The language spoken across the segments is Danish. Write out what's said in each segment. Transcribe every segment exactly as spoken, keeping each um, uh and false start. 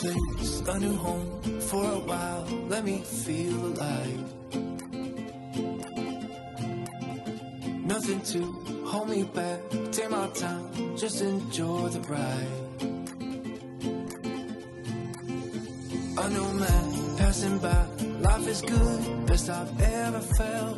place, a new home for a while. Let me feel alive. Nothing to hold me back. Take my time, just enjoy the ride. A new man passing by. Life is good, best I've ever felt.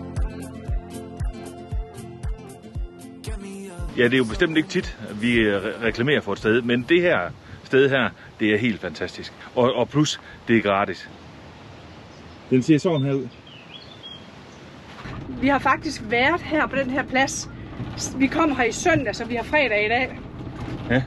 Ja, det er jo bestemt ikke tit, at vi reklamerer for et sted, men det her sted her, det er helt fantastisk. Og, og plus, det er gratis. Den ser sådan her ud. Vi har faktisk været her på den her plads. Vi kom her i søndag, så vi har fredag i dag. Ja.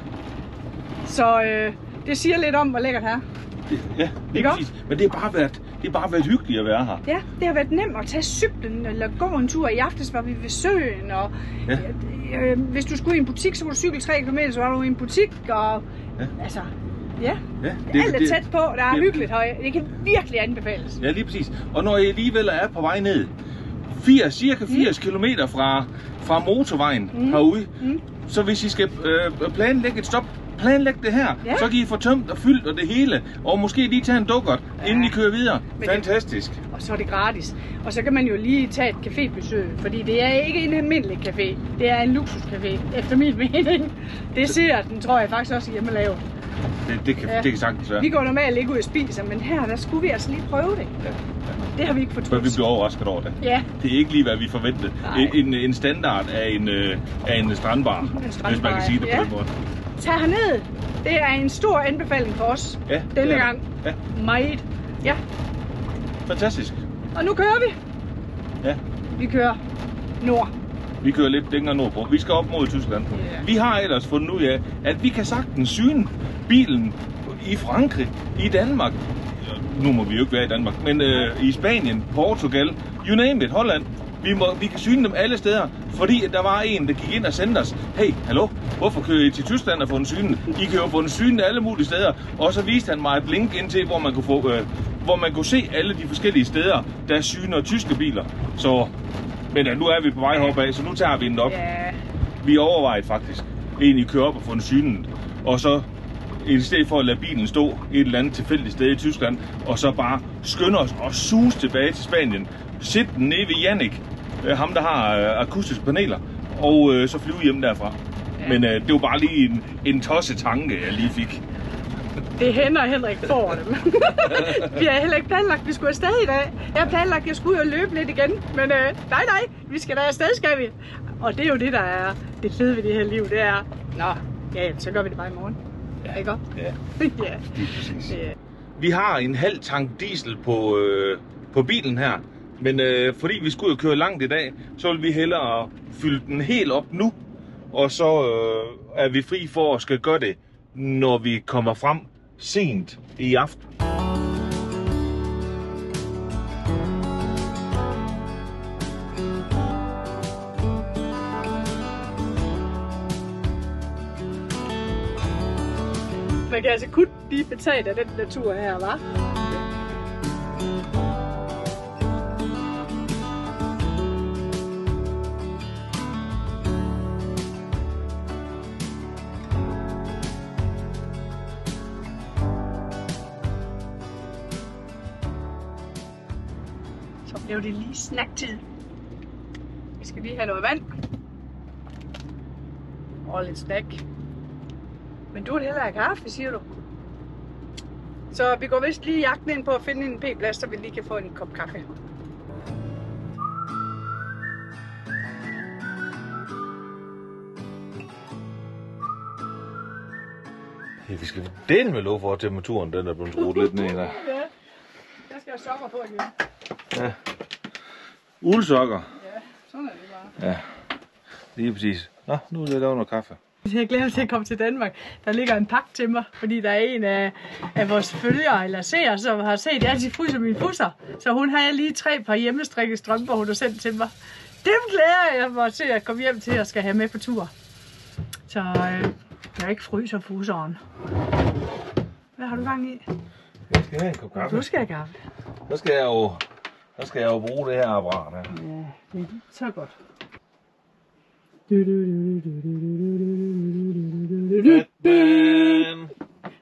Så øh, det siger lidt om, hvor lækkert her. Ja, det er præcis. Men det har bare været, det har bare været hyggeligt at være her. Ja, det har været nemt at tage cyklen eller gå en tur. I aftes var vi ved søen, og ja. øh, hvis du skulle i en butik, så kunne du cykle tre kilometer, så var du i en butik, og ja. altså, ja, ja det, alt er tæt på, der er det, hyggeligt højt. Det kan virkelig anbefales. Ja, lige præcis. Og når I alligevel er på vej ned, firs, cirka firs mm. kilometer fra, fra motorvejen mm. herude, mm. så hvis I skal øh, planlægge et stop, planlæg det her, ja. Så kan I få tømt og fyldt og det hele, og måske lige tage en dukkert, ja. Inden I kører videre. Men fantastisk. Det, og så er det gratis. Og så kan man jo lige tage et cafébesøg, fordi det er ikke en almindelig café, det er en luksuscafé, efter min mening. Det ser den, tror jeg faktisk også hjemmelavet. Det, det, kan, ja. Det kan sagtens være. Vi går normalt ikke ud og spiser, men her, der skulle vi altså lige prøve det. Ja. Ja. Det har vi ikke fortrudt. Men vi bliver overrasket over det. Ja. Det er ikke lige, hvad vi forventede. En, en standard af en, af en strandbar, en strandbar, hvis man kan sige det ja. På den måde. Tag herned. Det er en stor anbefaling for os ja, denne gang. Ja. Meget. Ja. Fantastisk. Og nu kører vi. Ja. Vi kører nord. Vi kører lidt længere nordpå. Vi skal op mod Tyskland. Yeah. Vi har ellers fundet ud af, at vi kan sagtens syne bilen i Frankrig, i Danmark. Nu må vi jo ikke være i Danmark, men øh, i Spanien, Portugal, you name it, Holland. Vi, må, vi kan syne dem alle steder, fordi at der var en, der gik ind og sendte os, hey, hallo, hvorfor kører I til Tyskland og få en syne? I kan jo få en syne alle mulige steder. Og så viste han mig et link ind til, hvor man kunne, få, øh, hvor man kunne se alle de forskellige steder, der syner tyske biler. Så, men ja, nu er vi på vej heroppe af, så nu tager vi den op. Yeah. Vi overvejede faktisk egentlig køre op og få en syne, og så i stedet for at lade bilen stå et eller andet tilfældigt sted i Tyskland, og så bare skynde os og suse tilbage til Spanien. Sæt den nede ved Jannik, ham der har øh, akustiske paneler, og øh, så flyve hjem derfra. Ja. Men øh, det var bare lige en, en tosset tanke, jeg lige fik. Det hænder Henrik får dem. Vi har heller ikke planlagt, at vi skulle afsted i dag. Jeg har planlagt, at jeg skulle jo løbe lidt igen, men øh, nej, nej, vi skal da afsted, skal vi. Og det er jo det, der er det fede ved det her liv, det er, nå, ja, så gør vi det bare i morgen. Ja, ikke godt? Ja, ja. Det er præcis. Ja. Vi har en halv tank diesel på, øh, på bilen her, men øh, fordi vi skulle køre langt i dag, så vil vi hellere fylde den helt op nu, og så øh, er vi fri for at skal gøre det, når vi kommer frem sent i aften. Man kan altså kun blive betalt af den der tur her, hva'? Så blev det lige snacktid. Vi skal lige have noget vand. Og lidt snack. Men du vil hellere have kaffe, siger du? Så vi går vist lige jagten ind på at finde en p-plads, så vi lige kan få en kop kaffe. Ja, vi skal dele med lov for, at temperaturen den er blevet skruet lidt ned. Der. Ja, jeg skal have sokker på igen. Ja. Uldsokker. Ja, sådan er det bare. Ja, lige præcis. Nå, nu vil jeg lave noget kaffe. Jeg glæder til at komme til Danmark. Der ligger en pakke til mig, fordi der er en af, af vores følgere eller seere, som har set, at jeg altid fryser mine fusser. Så hun har lige tre par hjemmestrikkede strømper, hun har sendt til mig. Dem glæder jeg mig til at komme hjem til og skal have med på tur. Så øh, jeg ikke fryser fusseren. Hvad har du gang i? Jeg skal have en kop kaffe. Du skal have kaffe. Så skal jeg jo, så skal jeg jo bruge det her apparat her. Ja, det er så godt.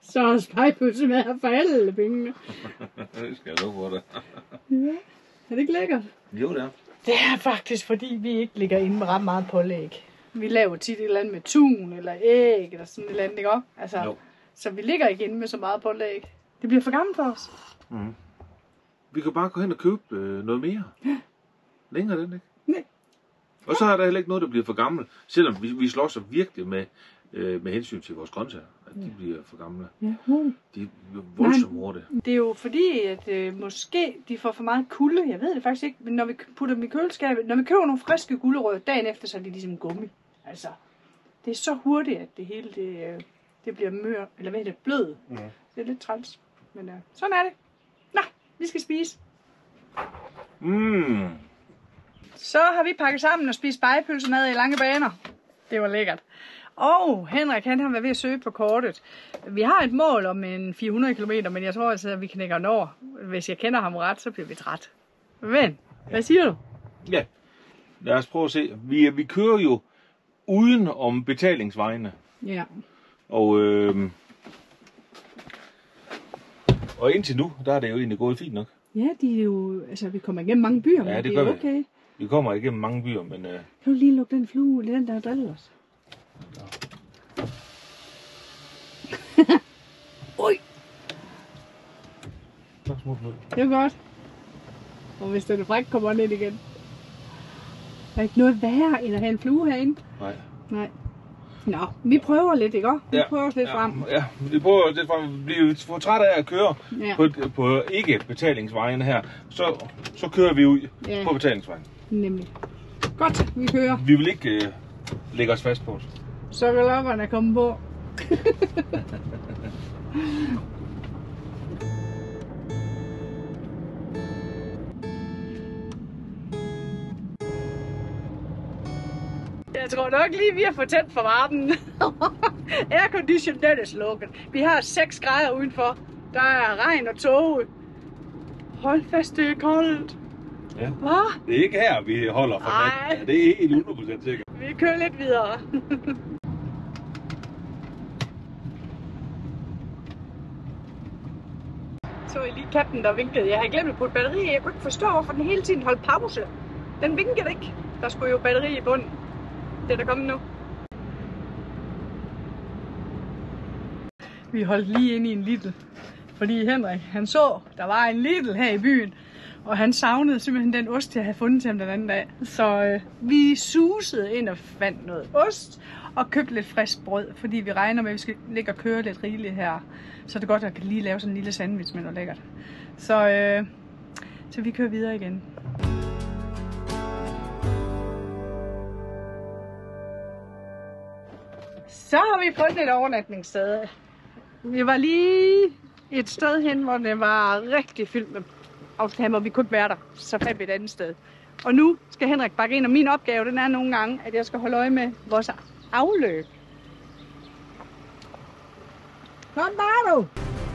Så er spejpølse med her for alle pengene. Det skal jeg love for det. Ja, er det ikke lækkert? Jo, det er. Det er faktisk, fordi vi ikke ligger inde med ret meget pålæg. Vi laver tit et eller andet med tun eller æg eller sådan et eller andet, ikke også? Altså, jo. Så vi ligger ikke inde med så meget pålæg. Det bliver for gammelt for os. Mm. Vi kan bare gå hen og købe øh, noget mere. Ja. Længere den, ikke? Nej. Og så er der heller ikke noget, der bliver for gammelt. Selvom vi, vi slår så virkelig med, øh, med hensyn til vores grøntsager. At de bliver for gamle. Ja. De er voldsomt hurtige. Det er jo fordi, at øh, måske de får for meget kulde. Jeg ved det faktisk ikke. Men når vi putter dem i køleskabet, når vi køber nogle friske gulerødder dagen efter, så er de ligesom gummi. Altså, det er så hurtigt, at det hele det, øh, det bliver mør, eller hvad er det, blød. Mm. Det er lidt træls. Men øh, sådan er det. Nå, vi skal spise. Mm. Så har vi pakket sammen og spist spegepølsemad i lange baner. Det var lækkert. Og Henrik, han har været ved at søge på kortet. Vi har et mål om en fire hundrede kilometer, men jeg tror altså, at vi knækker den over. Hvis jeg kender ham ret, så bliver vi træt. Men, hvad siger du? Ja, lad os prøve at se. Vi, vi kører jo uden om betalingsvejene. Ja. Og, øh, og indtil nu, der er det jo egentlig gået fint nok. Ja, de er jo, altså, vi kommer igennem mange byer, Ja, men det det er gør vi. okay. Vi kommer igennem mange byer, men... Øh, Kan du lige lukke den flue, det er den, der har drillet os? Oj! Det er godt. Og hvis den er fræk, kommer den ind igen. Der er ikke noget værre, end at have en flue herinde. Nej. Nej. Nå, vi prøver lidt, ikke også? Vi ja, prøver lidt ja, frem. Ja, vi prøver lidt frem. Vi bliver for træt af at køre Ja. på, på ikke-betalingsvejen her. Så, så kører vi ud Ja. på betalingsvejen. Nemlig. Godt, vi kører. Vi vil ikke øh, lægge os fast på det. Så kan lokkerne komme på. Jeg tror nok lige, vi har fået tændt for varmen. Aircondition, den er slukket. Vi har seks grader udenfor. Der er regn og tåge. Hold fast, det er koldt. Ja. Hvad? Det er ikke her, vi holder for Ej. natten. Det er helt hundrede procent sikkert. Vi kører lidt videre. Så I lige katten, der vinkede. Jeg havde glemt at putte batteri i. Jeg kunne ikke forstå, hvorfor den hele tiden holdt pause. Den vinkede ikke. Der skulle jo batteri i bunden. Det er der kommet nu. Vi holdt lige inde i en Lidl. Fordi Henrik, han så, der var en Lidl her i byen. Og han savnede simpelthen den ost, jeg havde fundet til ham den anden dag. Så øh, vi susede ind og fandt noget ost. Og købte lidt frisk brød. Fordi vi regner med, at vi skal ligge og køre lidt rigeligt her. Så er det godt, at jeg kan lige lave sådan en lille sandwich med noget lækkert. Så, øh, så vi kører videre igen. Så har vi fundet et overnatningssted. Vi var lige et sted hen, hvor det var rigtig fyldt med autocamper. Vi kunne ikke være der, så fandt vi et andet sted. Og nu skal Henrik bakke ind, og min opgave den er nogle gange, at jeg skal holde øje med vores afløb. Kom bare du!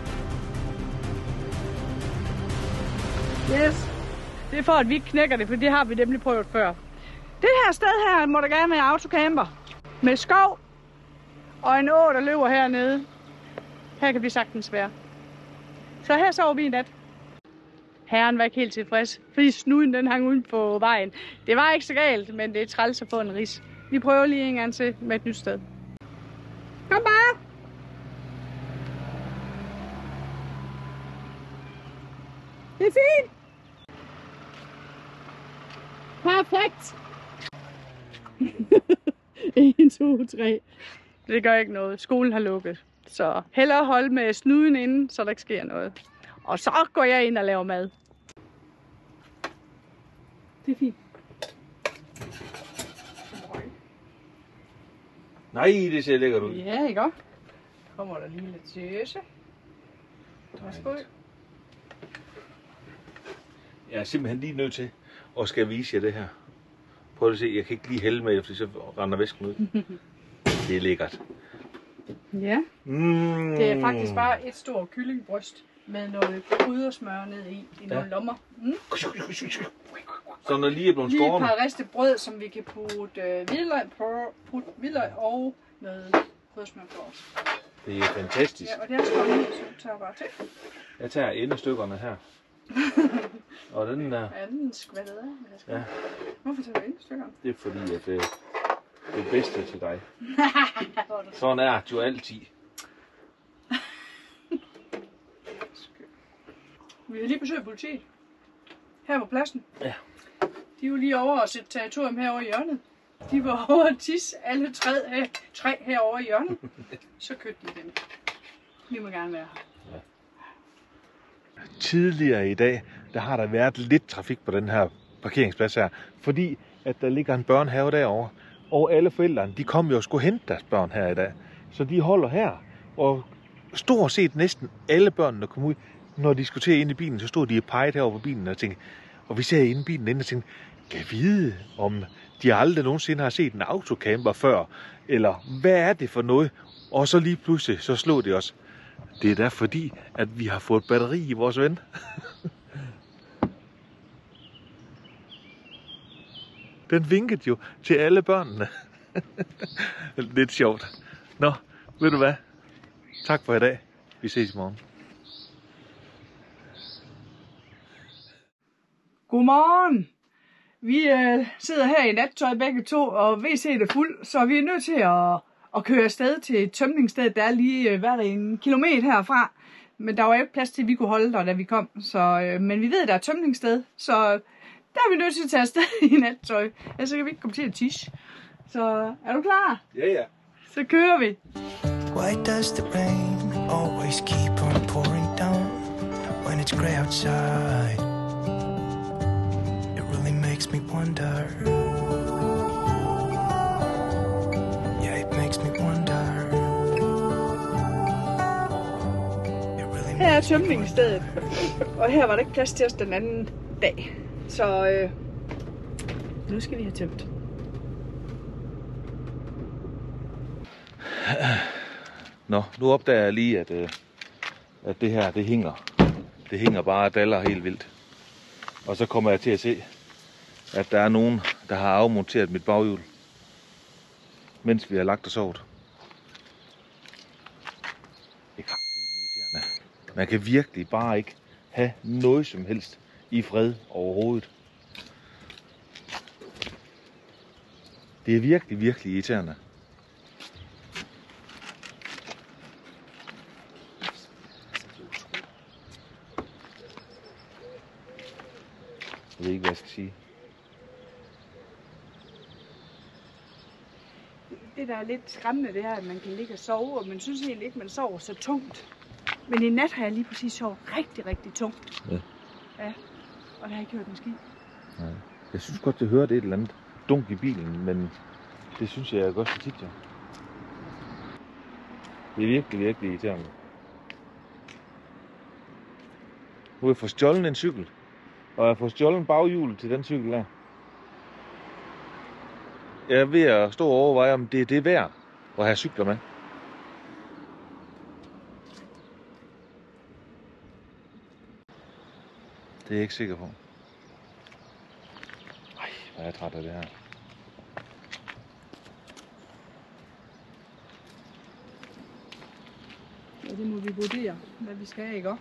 Yes. Det er for, at vi ikke knækker det, for det har vi nemlig prøvet før. Det her sted her må der gerne være autocamper. Med skov og en å, der løber hernede. Her kan vi sagtens være. Så her sover vi i nat. Herren var ikke helt tilfreds, fordi snuden den hang uden på vejen. Det var ikke så galt, men det er træls at få en ris. Vi prøver lige en gang til med et nyt sted. Kom bare! Det er fint! Perfekt! en, to, tre. Det gør ikke noget. Skolen har lukket. Så hellere holde med snuden inden, så der ikke sker noget. Og så går jeg ind og laver mad. Det er fint. Nej, det ser lækkert ud. Ja, ikke også? Kommer der lige lidt tøse. Værsgo. Jeg er simpelthen lige nødt til at skal vise jer det her. Prøv at se, jeg kan ikke lige hælde med det, fordi så render væsken ud. Det er lækkert. Ja. Mm. Det er faktisk bare et stort kyllingbryst med noget kryddersmør ned i, i nogle Ja. lommer. Mm. Så når lige er blevet Lige et skåret. par ristet brød, som vi kan putte øh, hvidløg på, putte hvidløg og noget kryddersmør på os. Det er fantastisk. Ja, og det er skålet, så du tager bare til. Jeg tager endestykkerne her. Og den der... Ja, den skvattet af. Ja. Hvorfor tager du endestykkerne? Det er fordi, at det, det er bedste til dig. Sådan er det jo altid. Vi har lige besøgt politiet. Her på pladsen. Ja. De er jo lige over at sætte territorium herovre i hjørnet. De var over at tisse alle træ, her, træ herovre i hjørnet. Så kørte de dem. Vi må gerne være her. Ja. Tidligere i dag, der har der været lidt trafik på den her parkeringsplads her. Fordi at der ligger en børnehave derovre. Og alle forældrene, de kom jo og skulle hente deres børn her i dag. Så de holder her. Og stort set næsten alle børnene, der kom ud, når de skulle til ind i bilen, så stod de og pegede herovre på bilen og tænkte, og vi ser inde i bilen og tænkte, kan jeg vide, om de aldrig nogensinde har set en autocamper før, eller hvad er det for noget? Og så lige pludselig, så slog det os. Det er da fordi, at vi har fået batteri i vores ven. Den vinkede jo til alle børnene. Lidt sjovt. Nå, ved du hvad? Tak for i dag. Vi ses i morgen. Godmorgen! Vi øh, sidder her i nattøj begge to, og W C'et er fuld, så vi er nødt til at, at køre afsted til et tømningssted, der er lige øh, hvad er det, en kilometer herfra. Men der var ikke plads til, at vi kunne holde der, da vi kom. Så, øh, men vi ved, at der er et tømningssted, så der er vi nødt til at tage afsted i nattøj. Ellers så kan vi ikke komme til at tisse. Så er du klar? Ja, ja. Så kører vi. Why does the rain always keep on pouring down when it's grey outside? It really makes me wonder. Yeah, it makes me wonder. It really Her er tømningsstedet, og her var der ikke plads til os den anden dag. Så øh, nu skal vi have tømt. Nå, nu opdager jeg lige, at, øh, at det her, det hænger. Det hænger bare og daller helt vildt. Og så kommer jeg til at se, at der er nogen, der har afmonteret mit baghjul, mens vi har lagt og sovet. Det er irriterende. Man kan virkelig bare ikke have noget som helst i fred overhovedet. Det er virkelig, virkelig irriterende. Jeg ved ikke, hvad jeg skal sige. Det, der er lidt skræmmende, det er, at man kan ligge og sove, og man synes egentlig ikke, man sover så tungt. Men i nat har jeg lige præcis sovet rigtig, rigtig tungt. Ja. Ja, og der har jeg ikke hørt en ski. Nej. Jeg synes godt, jeg hørte et eller andet dunk i bilen, men det synes jeg, jeg gør så tit, ja. Det er virkelig, virkelig irriterende. Nu har jeg fået stjålet en cykel, og jeg har fået stjålet baghjulet til den cykel der. Jeg er ved at stå og overveje, om det er det værd at have cykler med. Det er jeg ikke sikker på. Ej, hvor er jeg træt af det her. Ja, det må vi vurdere, hvad vi skal have, ikke?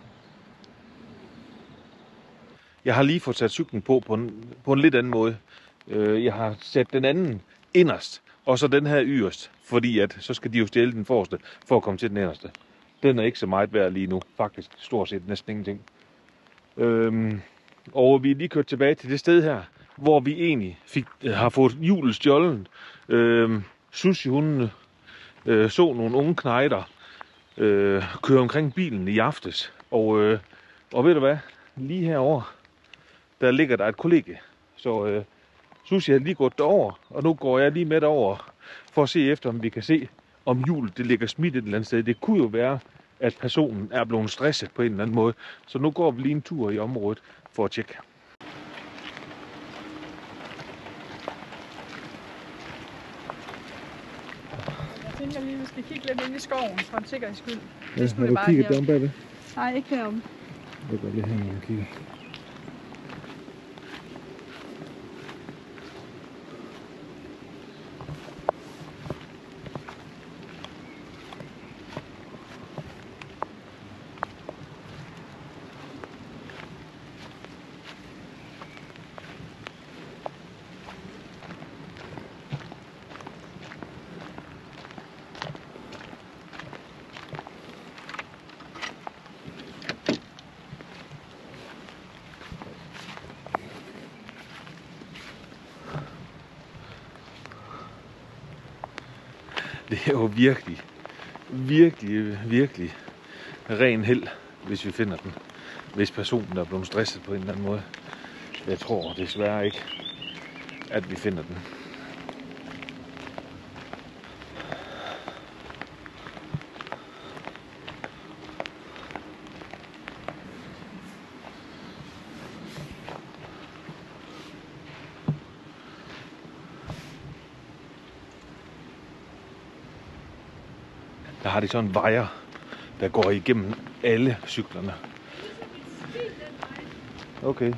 Jeg har lige fået sat cyklen på på en, på en lidt anden måde. Jeg har sat den anden inderst, og så den her yderst, fordi at så skal de jo stjæle den forreste for at komme til den inderste. Den er ikke så meget værd lige nu, faktisk stort set næsten ingenting. Øhm, og vi er lige kørt tilbage til det sted her, hvor vi egentlig fik, har fået hjulet stjålet. Øhm, Susie, hun øh, så nogle unge knejder øh, køre omkring bilen i aftes, og, øh, og ved du hvad, lige herovre, der ligger der et kollegie. Så øh, Susie har lige gået derover, og nu går jeg lige med derover for at se efter, om vi kan se, om hjulet det ligger smidt et eller andet sted. Det kunne jo være, at personen er blevet stresset på en eller anden måde. Så nu går vi lige en tur i området for at tjekke. Jeg tænker lige, at vi skal kigge lidt ind i skoven for en sikkerheds skyld. Ja, har du kigget derom bagved? Nej, ikke herom. Jeg går lige hen og kigger. Det er jo virkelig, virkelig, virkelig ren held, hvis vi finder den. Hvis personen er blevet stresset på en eller anden måde. Jeg tror desværre ikke, at vi finder den. Der har de sådan en vejer, der går igennem alle cyklerne. Okay.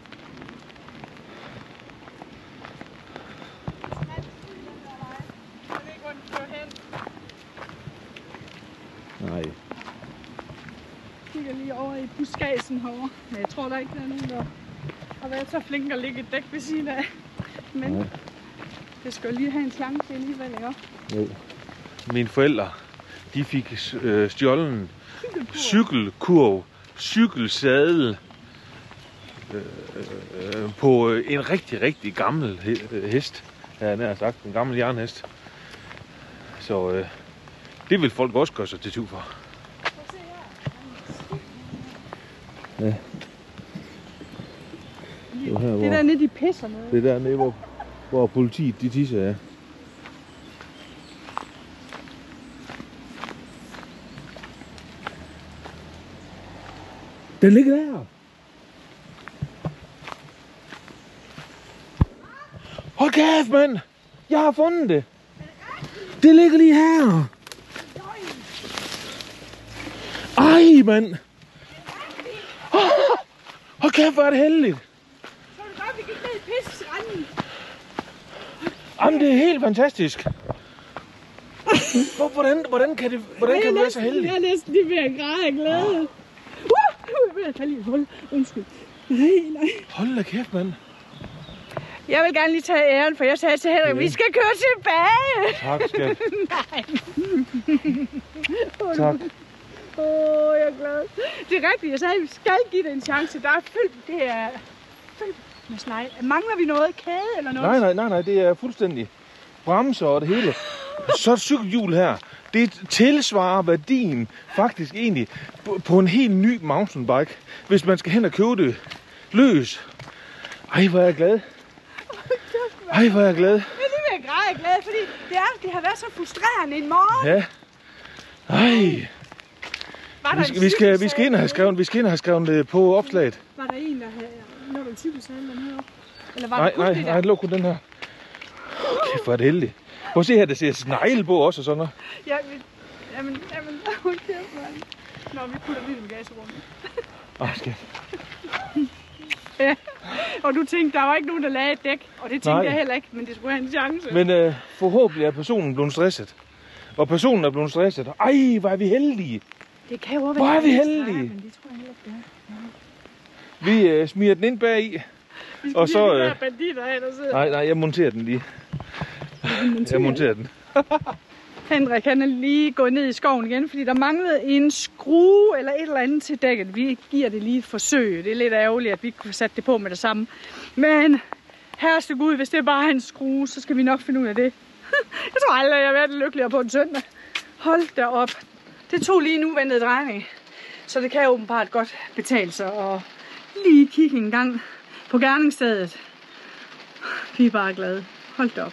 Nej. Jeg kigger lige over i buskagen herovre, men jeg tror der ikke, der er nogen, der har været så flink at lægge et dæk ved siden af. Men nej. Det skal jo lige have en chance alligevel, ikke? Jo. Mine forældre, de fik øh, stjålen cykelkurv, cykelsadel øh, øh, på en rigtig, rigtig gammel hest. Ja, jeg har sagt, en gammel jernhest. Så øh, det vil folk også gøre sig til tur for. Ja. Det er, her, det er dernede, de pisser med. Det er dernede, hvor, hvor politiet de tisser, ja. Den ligger der. Hold kæft, mand. Jeg har fundet det. Det ligger lige her. Ej, mand. Oh, hold kæft, hvor er det heldigt. Så er det godt, vi gik ned i pisseranden. Jamen, det er helt fantastisk. Hvordan, hvordan kan det, hvordan kan det være så heldigt? Jeg er næsten lige ved at græde af glæde. Uh, jeg vil tage lige et hul. Undskyld. Nej, nej. Hold da kæft, mand. Jeg vil gerne lige tage æren, for jeg sagde til Henrik, ja. Vi skal køre tilbage. Tak, skat. Nej. Tak. Åh, oh, jeg er glad. Det er rigtigt, jeg sagde, at vi skal give det en chance. Der er fyldt, det er fyldt med snegle. Mangler vi noget? Kæde eller noget? Nej, nej, nej, nej, det er fuldstændig bremser og det hele. Så et cykelhjul her, det tilsvarer værdien faktisk egentlig på en helt ny mountainbike, hvis man skal hen og købe det løs. Ej, hvor er jeg glad. Ej, hvor er jeg glad. Jeg er lige ved at græde af glæde, fordi det, er, det har været så frustrerende en morgen. Ja. Ej. Vi skal, vi, skal, vi, skal ind og have skrevet, vi skal ind og have skrevet det på opslaget. Var der en, der havde lukket en cykelsadel dernede? Eller var nej, det kun nej, det der? nej, luk kun den her. Okay, hvor er det heldigt. Prøv at se her, der ser snegle på også og sådan noget. Ja, men, jamen, jamen, hold kæft, mand. Nå, vi putter lige i bagagerummet. Åh, skat. Ja, og du tænkte, der var ikke nogen, der lagde et dæk, og det tænkte nej. Jeg heller ikke, men det skulle have en chance. Men øh, forhåbentlig er personen blevet stresset. Og personen er blevet stresset. Ej, hvor er vi heldige. Det kan jo være, hvor er vi heldige. Men det tror jeg heller ikke, det Vi er. øh, smider den ind bag i. Vi skal og så, lige øh, de der banditter af, der sidder. Nej, nej, jeg monterer den lige. Jeg monterer den. Henrik, han er lige gået ned i skoven igen, fordi der manglede en skrue eller et eller andet til dækket. Vi giver det lige et forsøg. Det er lidt ærgerligt, at vi ikke kunne sætte det på med det samme. Men herreste Gud, hvis det er bare en skrue, så skal vi nok finde ud af det. Jeg tror aldrig, jeg har været lykkeligere på en søndag. Hold da op. Det tog lige en uventet drejning. Så det kan åbenbart godt betale sig at lige kigge en gang på gerningsstedet. Vi er bare glade. Hold da op.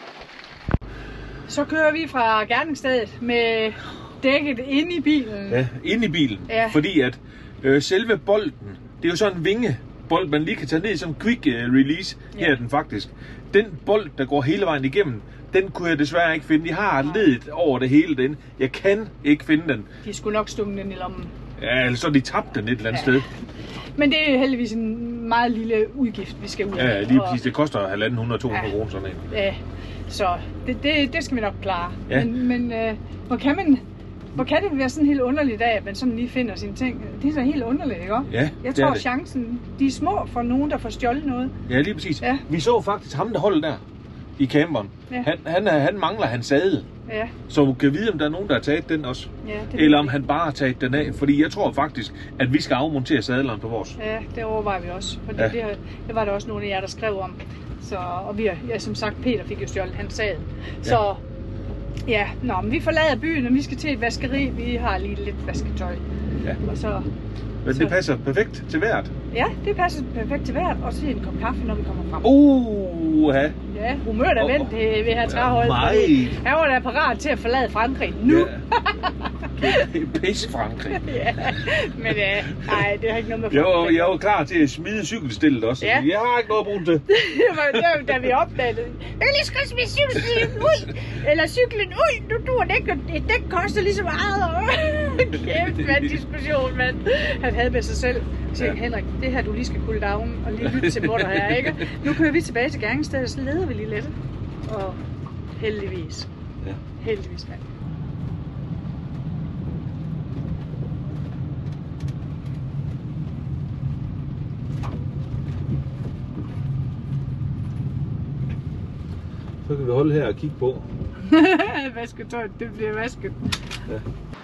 Så kører vi fra gerningsstedet med dækket inde i bilen. Ja, inde i bilen. Ja. Fordi at øh, selve bolden, det er jo sådan en vingebold, man lige kan tage ned i sådan en quick uh, release. Ja. Her er den faktisk. Den bold, der går hele vejen igennem, den kunne jeg desværre ikke finde. Jeg har ledet over det hele den. Jeg kan ikke finde den. De skulle nok stumme den i lommen. Ja, eller så de tabte den et eller andet ja. sted. Men det er heldigvis en meget lille udgift, vi skal ud af. Ja, lige præcis. Det koster halvanden hundrede til to hundrede ja. kroner sådan en. Ja, så det, det, det skal vi nok klare. Ja. Men, men øh, hvor kan man... Hvor kan det være sådan helt underligt af, at man sådan lige finder sine ting? Det er så helt underligt, ikke? Ja, jeg tror, at chancen, de er små for nogen, der får stjålet noget. Ja, lige præcis. Ja. Vi så faktisk ham, der holdt der i camperen. Ja. Han, han, han mangler hans sadel. Ja. Så du kan vide, om der er nogen, der har taget den også. Ja, eller om han bare har taget den af. Fordi jeg tror faktisk, at vi skal afmontere sadlerne på vores. Ja, det overvejer vi også. For ja. det, det, det var der også nogle af jer, der skrev om. Så, og vi har, ja, som sagt, Peter fik jo stjålet hans sadel. Ja. Så Ja, nå, men vi forlader byen, og vi skal til et vaskeri. Vi har lige lidt vasketøj. Ja. Og så, Men så, det passer perfekt til vejret. Ja, det passer perfekt til vejret. Og så en kop kaffe, når vi kommer frem. Uh, ja. Ja, humøret er Oh, vendt det ved her træhold. Ja, meget. Han var da parat til at forlade Frankrig nu. Ja. Pisse Frankrig. Ja, men ja, nej, det har ikke noget med Jeg var, Frankrig. jeg var klar til at smide cykelstillet også. Ja. Jeg har ikke noget at bruge til. Det var der, da vi opdagede det. Jeg kan lige så godt smide cyklen ud. Eller cyklen ud. Nu duer det ikke. Et dæk koster lige så meget. Kæft, hvad en diskussion, mand. Han havde med sig selv. Så ja. Henrik, det her du lige skal cool down og lige lytte til mutter her, ikke? Nu kører vi tilbage til Gerningsstedet, så leder vi lige lidt. Og heldigvis. Ja. Heldigvis, mand. Så kan vi holde her og kigge på. Vasketøjet, det bliver vasket. Ja.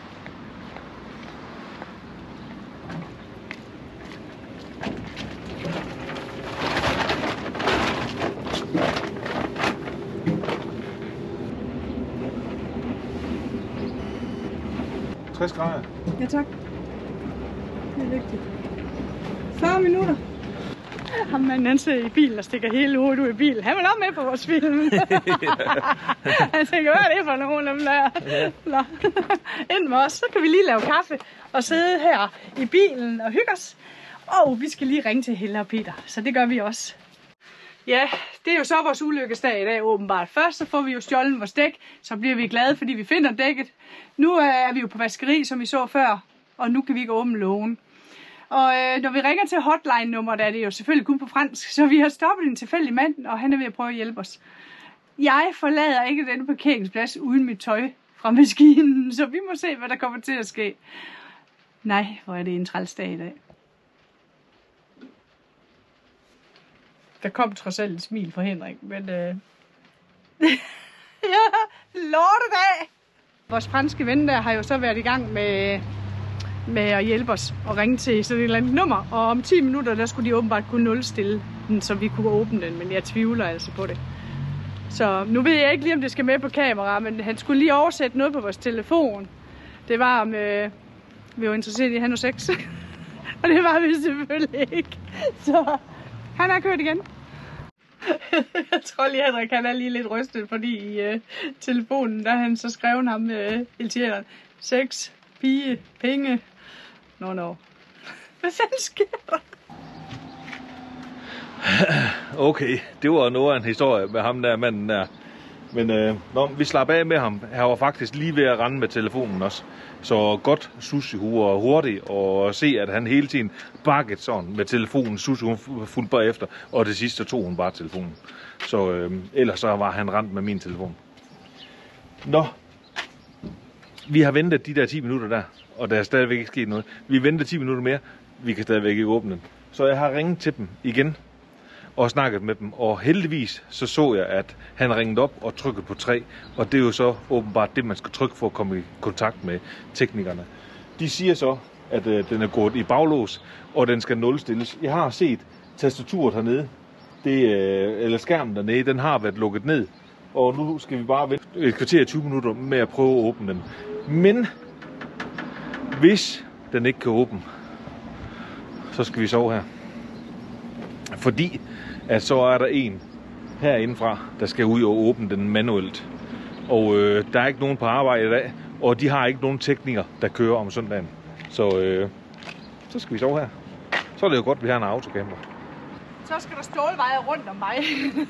tres grader. Ja, tak. Det er vigtigt. fyrre minutter. Ham manden, han sidder i bilen og stikker hele hovedet ud i bilen. Han vil også med på vores film. Han tænker, hvad er det for nogen af dem der? Ja. Nå. Ind med os, så kan vi lige lave kaffe og sidde her i bilen og hygge os. Og vi skal lige ringe til Helle og Peter, så det gør vi også. Ja, det er jo så vores ulykkesdag i dag åbenbart. Først så får vi jo stjålet vores dæk, så bliver vi glade, fordi vi finder dækket. Nu er vi jo på vaskeri, som vi så før, og nu kan vi ikke åbne lågen. Og øh, når vi ringer til hotline-nummer, der er det jo selvfølgelig kun på fransk, så vi har stoppet en tilfældig mand, og han er ved at prøve at hjælpe os. Jeg forlader ikke denne parkeringsplads uden mit tøj fra maskinen, så vi må se, hvad der kommer til at ske. Nej, hvor er det en træls dag i dag. Der kom trods alt et smil fra Henrik, men øh... ja, lortedag! Vores franske ven der har jo så været i gang med, med at hjælpe os og ringe til sådan et eller andet nummer. Og om ti minutter, der skulle de åbenbart kunne nulstille den, så vi kunne åbne den, men jeg tvivler altså på det. Så nu ved jeg ikke lige, om det skal med på kamera, men han skulle lige oversætte noget på vores telefon. Det var om øh, vi var interesseret i at have noget sex. Og det var vi selvfølgelig ikke. Så han har kørt igen. Jeg tror lige, Henrik han er lige lidt rystet, fordi i øh, telefonen, der han så skrev ham øh, iltereren. Sex, pige, penge. Nå, no, nå. No. Hvad fanden sker der? Okay, det var noget af en historie med ham der manden der. Men øh, nå, vi slapper af med ham. Han var faktisk lige ved at rende med telefonen også. Så godt sushi og hurtigt og se, at han hele tiden bakket sådan med telefonen. Sushi hun fulgte bare efter, og det sidste tog hun bare telefonen. Så øh, ellers så var han rendt med min telefon. Nå, vi har ventet de der ti minutter der, og der er stadigvæk ikke sket noget. Vi venter ti minutter mere, vi kan stadigvæk ikke åbne den. Så jeg har ringet til dem igen og snakket med dem, og heldigvis så så jeg, at han ringede op og trykkede på tre, og det er jo så åbenbart det, man skal trykke for at komme i kontakt med teknikerne. De siger så, at øh, den er gået i baglås, og den skal nulstilles. Jeg har set tastaturet hernede, det, øh, eller skærmen dernede, den har været lukket ned, og nu skal vi bare vente et kvarter tyve minutter med at prøve at åbne den. Men hvis den ikke kan åbne, så skal vi sove her. Fordi at så er der en herindefra, der skal ud og åbne den manuelt. Og øh, der er ikke nogen på arbejde i dag, og de har ikke nogen teknikere, der kører om søndagen. Så, øh, så skal vi sove her. Så er det jo godt, at vi har en autocamper. Så skal der stålveje rundt om mig.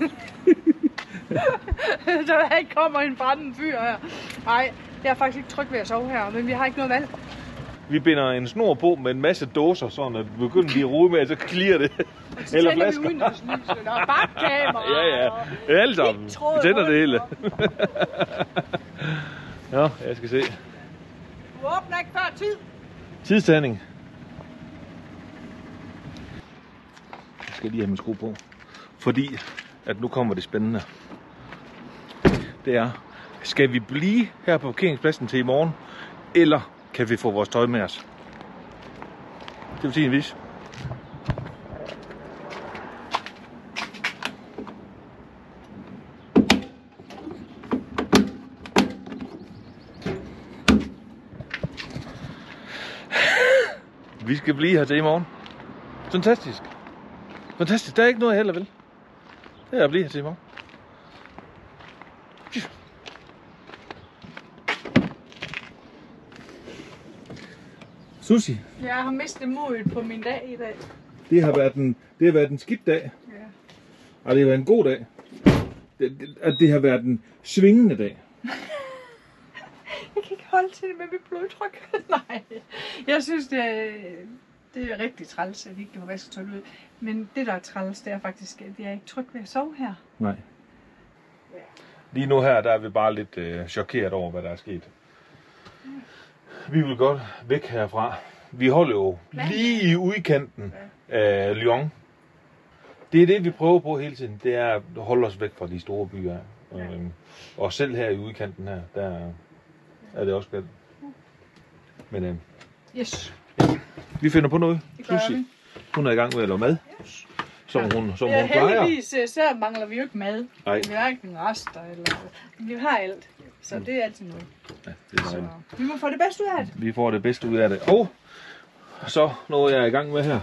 Så der ikke kommer en brændende fyr her. Nej, jeg er faktisk ikke tryg ved at sove her, men vi har ikke noget valg. Vi binder en snor på med en masse dåser, sådan at vi begynder lige at rude med, så klirrer det. Så eller tænder flasker. vi udenlysene og bakkamera. Ja, ja. Og Alle sammen. Vi tænder det hele. Ja, jeg skal se. Du åbner ikke før tid. Tidstagning. Jeg skal lige have min sko på. Fordi at nu kommer det spændende. Det er, skal vi blive her på parkeringspladsen til i morgen, eller kan vi få vores tøj med os? Det vil sige en vis. Vi skal blive her til i morgen. Fantastisk. Fantastisk. Der er ikke noget heller, vel? Det er at blive her til i morgen. Sushi. Jeg har mistet modet på min dag i dag. Det har været en, det har været en skidt dag. Ja. Og det har været en god dag. Det, det, det har været en svingende dag. Jeg kan ikke holde til det med mit blodtryk. Nej. Jeg synes, det er, det er rigtig træls, at vi ikke kan få vasketøj ud. Men det, der er træls, det er faktisk, at jeg er ikke tryg ved at sove her. Nej. Lige nu her, der er vi bare lidt øh, chokeret over, hvad der er sket. Vi vil godt væk herfra. Vi holder jo lige i udkanten af Lyon. Det er det, vi prøver på hele tiden. Det er at holde os væk fra de store byer. Øhm, og selv her i udkanten her, der er det også godt. Men øhm, Yes. vi finder på noget. Det gør Sushi. vi. Hun er i gang med at lave mad. Som hun, som Ja, hun plejer. heldigvis, så mangler vi jo ikke mad. Nej. Vi har ikke rester, eller vi har alt. Så det er altid noget. Ja, det er Så dejligt. vi må få det bedste ud af det. Vi får det bedste ud af det. Og så noget jeg er i gang med her.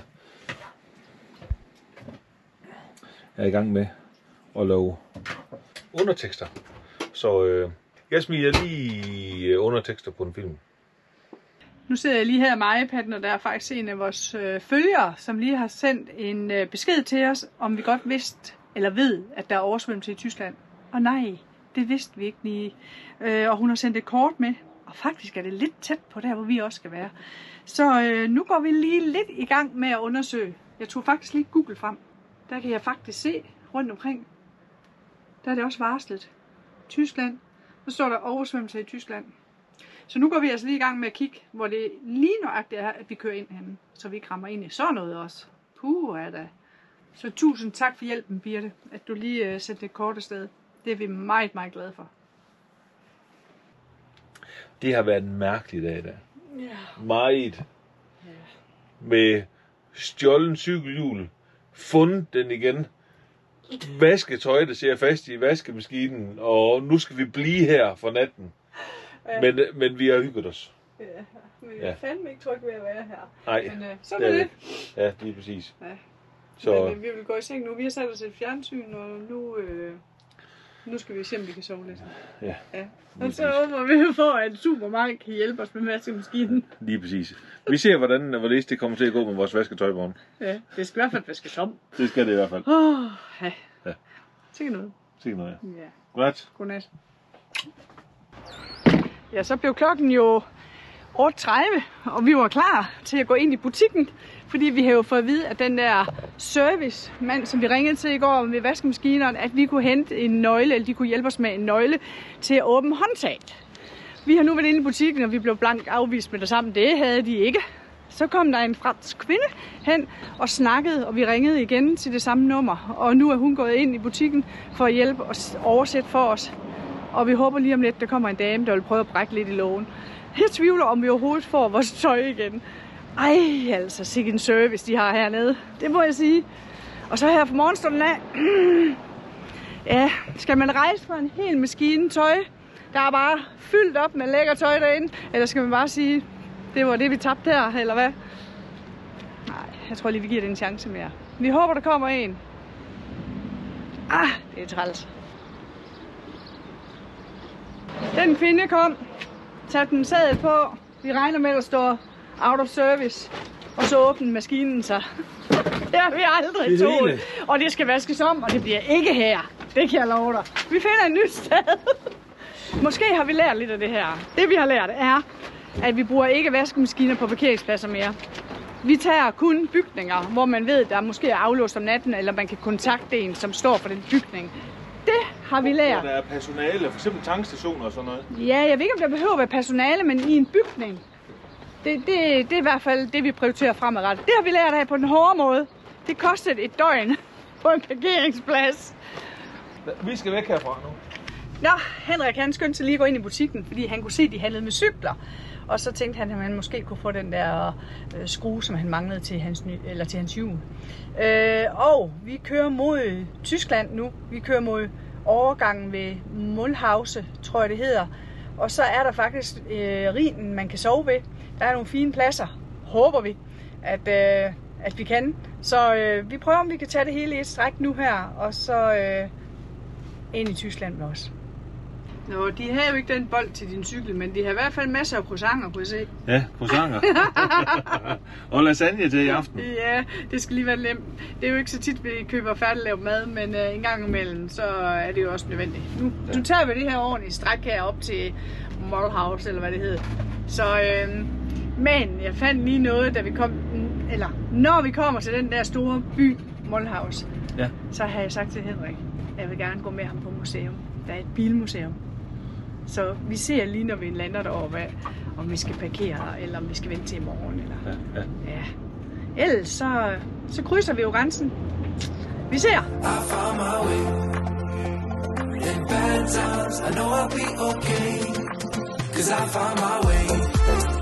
Jeg er i gang med at lave undertekster. Så øh, jeg smider lige undertekster på en film. Nu sidder jeg lige her med iPad'en, og der er faktisk en af vores øh, følgere, som lige har sendt en øh, besked til os, om vi godt vidste, eller ved, at der er oversvømmelse i Tyskland. Og nej, det vidste vi ikke lige. Øh, og hun har sendt et kort med, og faktisk er det lidt tæt på der, hvor vi også skal være. Så øh, nu går vi lige lidt i gang med at undersøge. Jeg tog faktisk lige Google frem. Der kan jeg faktisk se rundt omkring. Der er det også varslet. Tyskland. Så står der oversvømmelse i Tyskland. Så nu går vi altså lige i gang med at kigge, hvor det lige nøjagtigt er, at vi kører ind henne. Så vi ikke rammer ind i sådan noget også. Puh, er det. Så tusind tak for hjælpen, Birte, at du lige uh, sendte et kort afsted. Det er vi meget, meget glade for. Det har været en mærkelig dag i dag. Ja. Meget. Med stjålen cykelhjul. Fundet den igen. Vasketøj, der ser fast i vaskemaskinen. Og nu skal vi blive her for natten. Ja. Men, men vi har hygget os. Ja, men jeg Ja. er fandme ikke tryg ved at være her. Nej, Men uh, sådan er det. Ja, lige præcis. Ja. Så Men, uh, vi vil gå i seng nu. Vi har sat os et fjernsyn, og nu, øh, nu skal vi se, om vi kan sove lidt. ja, Ja. Og så håber vi på, at Supermarked kan hjælpe os med vaskemaskinen. lige præcis. Vi ser, hvordan hvorledes det kommer til at gå med vores vasketøjvogn. Ja, det skal i hvert fald vaskes om. Det skal det i hvert fald. Åh, oh, ja. Ja. Sikke noget. Sig noget, ja. Ja. Godt. Godnat. Ja, så blev klokken jo otte tredive, og vi var klar til at gå ind i butikken, fordi vi havde jo fået at vide, at den der servicemand, som vi ringede til i går med vaskemaskineren, at vi kunne hente en nøgle, eller de kunne hjælpe os med en nøgle til at åbne håndtaget. Vi har nu været inde i butikken, og vi blev blank afvist med det samme. Det havde de ikke. Så kom der en fransk kvinde hen og snakkede, og vi ringede igen til det samme nummer. Og nu er hun gået ind i butikken for at hjælpe os oversætte for os. Og vi håber lige om lidt, der kommer en dame, der vil prøve at brække lidt i lågen. Jeg tvivler, om vi overhovedet får vores tøj igen. Ej, altså, sikke en service, de har hernede. Det må jeg sige. Og så her fra morgenstunden af. Ja, skal man rejse fra en hel maskine tøj, der er bare fyldt op med lækker tøj derinde? Eller skal man bare sige, det var det, vi tabte her, eller hvad? Nej, jeg tror lige, vi giver det en chance mere. Vi håber, der kommer en. Ah, det er træls. Den kvinde kom, satte den sædet på. Vi regner med, at der står out of service. Og så åbner maskinen sig. Det har vi aldrig troet. Og det skal vaskes om, og det bliver ikke her. Det kan jeg love dig. Vi finder et nyt sted. Måske har vi lært lidt af det her. Det vi har lært er, at vi bruger ikke vaskemaskiner på parkeringspladser mere. Vi tager kun bygninger, hvor man ved, der måske er aflåst om natten, eller man kan kontakte en, som står for den bygning. Det har vi lært. Og der er personale, for eksempel tankstationer og sådan noget. Ja, jeg ved ikke, om der behøver at være personale, men i en bygning. Det, det, det er i hvert fald det, vi prioriterer fremadrettet. Det har vi lært af på den hårde måde. Det kostede et døgn på en parkeringsplads. Vi skal væk herfra nu. Nå, Henrik han skyndte sig lige at gå ind i butikken, fordi han kunne se, at de handlede med cykler. Og så tænkte han, at han måske kunne få den der øh, skrue, som han manglede til hans, ny, eller til hans hjul. Øh, og vi kører mod Tyskland nu. Vi kører mod overgangen ved Mulhause, tror jeg det hedder. Og så er der faktisk øh, Rhinen, man kan sove ved. Der er nogle fine pladser, håber vi. at, øh, at vi kan. Så øh, vi prøver, om vi kan tage det hele i et stræk nu her, og så øh, ind i Tyskland med os. Nå, de har jo ikke den bold til din cykel, men de har i hvert fald masser af croissanter, kunne jeg se. Ja, croissanter. Og lasagne til i aften. Ja, det skal lige være nemt. Det er jo ikke så tit, vi køber færdiglavet mad, men uh, en gang imellem, så er det jo også nødvendigt. Nu, ja. nu tager vi det her ordentlige stræk her op til Mulhouse, eller hvad det hedder. Så, øh, men jeg fandt lige noget, da vi kom, eller når vi kommer til den der store by, Mulhouse, ja. så har jeg sagt til Henrik, at jeg vil gerne gå med ham på museum. Der er et bilmuseum. Så vi ser lige, når vi lander derovre, hvad, om vi skal parkere, eller om vi skal vente til i morgen. Eller... Ja, ja. ja. Ellers så, så krydser vi jo grænsen. Vi ser! I found my way. In bad times, I know I'll be okay. 'Cause I found my way.